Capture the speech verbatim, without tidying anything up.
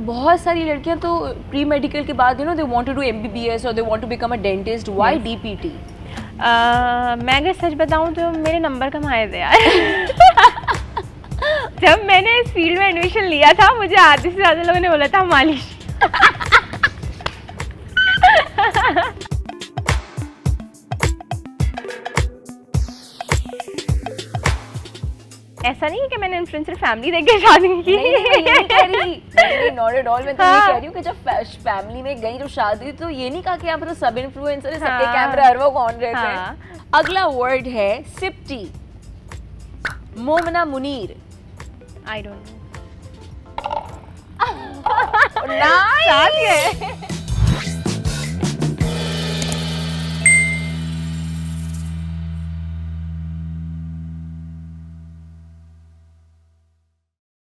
बहुत सारी लड़कियां तो प्री मेडिकल के बाद you know they want to do MBBS और they want to become a dentist, why DPT? मैं अगर सच बताऊं तो मेरे नंबर कम आए थे यार। जब मैंने इस फील्ड में एडमिशन लिया था मुझे आधे से ज़्यादा लोगों ने बोला था मालिश। ऐसा नहीं है कि मैंने इन्फ्लुएंसर फैमिली देख के शादी की। नहीं, नहीं, नहीं कह रही, नॉट एट ऑल। मैं तो ये कह रही हूँ कि जब फैमिली में गई तो शादी तो ये नहीं कहा कि यहाँ पर तो सब इन्फ्लुएंसर है, सबके कैमरा हर वक्त ऑन रहते हैं। अगला वर्ड है सिप्टी। Momna Munir. I don't know. Nice.